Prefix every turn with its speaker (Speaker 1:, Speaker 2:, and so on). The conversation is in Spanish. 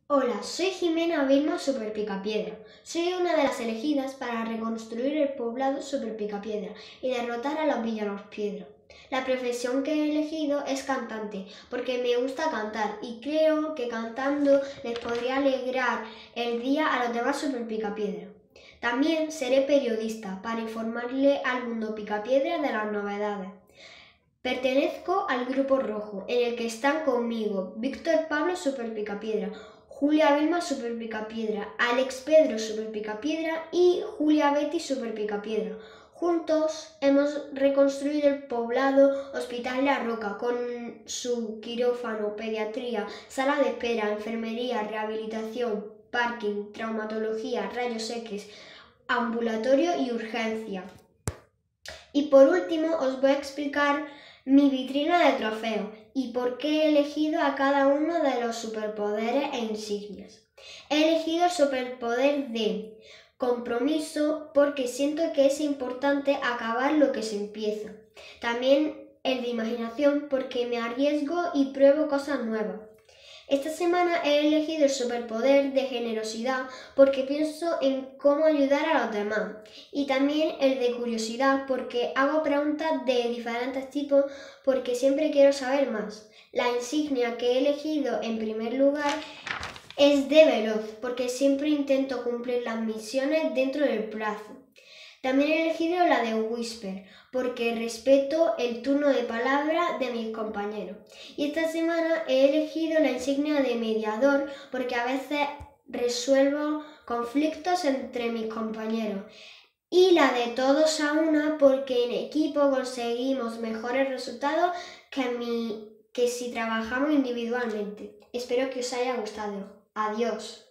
Speaker 1: Hola, soy Jimena Vilma Super Picapiedra. Soy una de las elegidas para reconstruir el poblado Super Picapiedra y derrotar a los villanos piedra. La profesión que he elegido es cantante, porque me gusta cantar y creo que cantando les podría alegrar el día a los demás Super Picapiedra. También seré periodista para informarle al mundo Picapiedra de las novedades. Pertenezco al Grupo Rojo, en el que están conmigo Víctor Pablo Super Picapiedra, Julia Vilma Super Picapiedra, Alex Pedro Super Picapiedra y Julia Betty Super Picapiedra. Juntos hemos reconstruido el poblado Hospital La Roca con su quirófano, pediatría, sala de espera, enfermería, rehabilitación, parking, traumatología, rayos X, ambulatorio y urgencia. Y por último os voy a explicar mi vitrina de trofeos y por qué he elegido a cada uno de los superpoderes e insignias. He elegido el superpoder de compromiso porque siento que es importante acabar lo que se empieza. También el de imaginación porque me arriesgo y pruebo cosas nuevas. Esta semana he elegido el superpoder de generosidad porque pienso en cómo ayudar a los demás y también el de curiosidad porque hago preguntas de diferentes tipos porque siempre quiero saber más. La insignia que he elegido en primer lugar es de veloz porque siempre intento cumplir las misiones dentro del plazo. También he elegido la de Whisper, porque respeto el turno de palabra de mis compañeros. Y esta semana he elegido la insignia de mediador, porque a veces resuelvo conflictos entre mis compañeros. Y la de todos a una, porque en equipo conseguimos mejores resultados que si trabajamos individualmente. Espero que os haya gustado. Adiós.